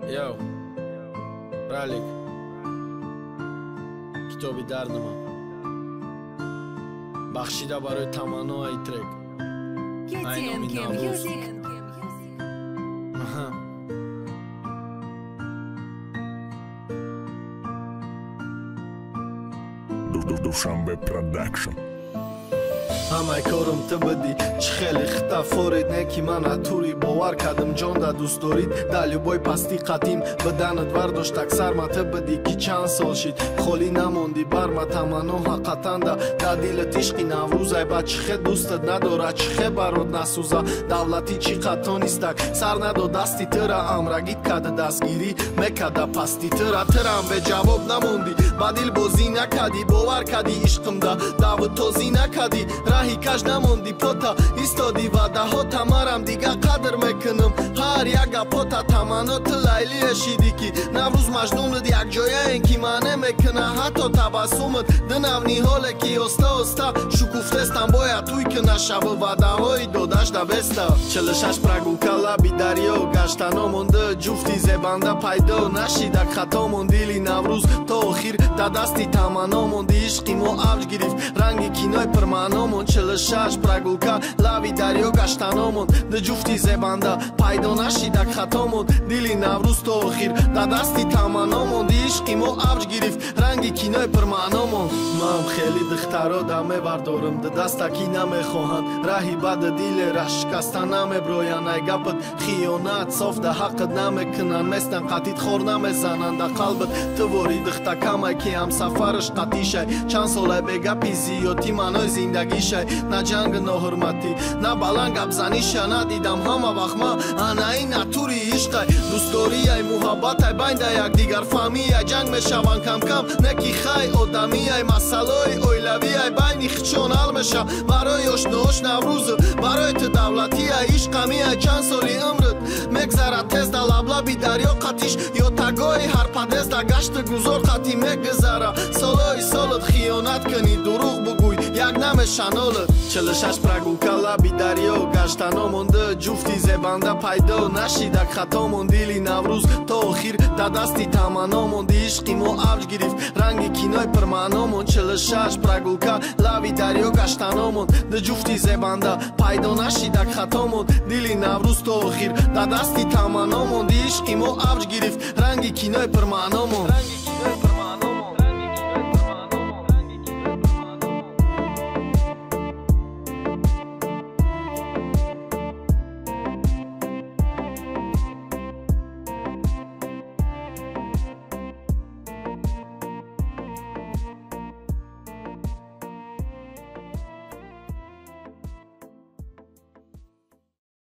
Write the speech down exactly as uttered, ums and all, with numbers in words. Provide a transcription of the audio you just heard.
Yo, Ralik Китоби дарнама бахшида барои таманно ай трек ай номи Наврӯз. Душанбе продакшн. ҳамаи корум ту будӣ чӣ хеле хитафорид не ки ман атури бовар кардам ҷонда дӯст дорид дар любой пастӣ қатъим баданат вардошт аксарма ту будӣ ки чанд сол шид холӣ намонди барма таманно ҳақатанда дар дилат ишқи наврӯзай ба чӣ хел дӯстат надора чӣ хел барот насӯза давлати чӣ қад тонистак сар надод дасти тура амрагит карда дастгирӣ мекарда пасти тура турам беҷавоб намонди ба дил бозӣ накардӣ бовар кардӣ ишқимда даву тозӣ накардӣ раҳи каш намонди пота истоди ваъдаҳота марам дига қадр мекунам ҳар як гапота таманно ту лайлие шидӣ ки наврӯз маҷнунат якҷояен ки маъне мекуна ҳатто табассумат динавни ҳоле ки оста оста шукуфтестам бояд туй куна шабу ваъдаҳои додаш дабеста чилу шаш прогулка лаби дарьё гаштано монда ҷуфти зебанда пайдо нашида хато мон дили наврӯз то охир да дасти таманно монди ишқи мо авҷ гирифт ранги кинои пурмаъно чилу шаш прогулка лави дарьё гаштаномон ду ҷуфти зебанда пайдо нашидак хатомон дили наврӯз то охир да дасти таманномон ди ишқи мо авҷ гирифт ранги кинои пурмаъномон ман хеле духтарода мебардорам ду дастаки намехоҳанд раҳи баду дилера шикаста намеброянд ай гапат хиёнат соф да ҳаққат намекунанд местан қатит хор намезананд да қалбат ту вори духтакамай ки ҳамсафараш қатишай чанд солай бегапи зиёдӣ маънои зиндагишай на ҷангу на ҳурматӣ на баланд гапзаниша надидам ҳама вақт ма анаи натури ишқай дӯстдорияй муҳаббатай байнда якдигар фаҳмияй ҷанг мешаванд камкам не ки хай одамияй масъалаҳои оилавияй байни хичон ҳал меша барои ошноош наврӯзу барои ту давлатияй ишқамияй чанд соли умрат мегзарад тез да лаблаби дарьё қатиш ё тагои ҳарпадез да гашту гузор қатӣ мегузара солҳои солат хиёнат кунӣ дурӯғ бугӯй як намешанолад чилу шаш прогулка лаби дарьё гаштано монда ҷуфти зебанда пайдо нашидак хатомон дили наврӯз то охир да дасти таманно монди ишқи мо авҷ гирифт ранги кинои пурмаъномон чилу шаш прогулка лави дарьё гаштаномон ду ҷуфти зебанда пайдо нашидак хатомон дили наврӯз то охир да дасти таманно монди ишқи мо авҷ гирифт ранги кинои пурмаъномон.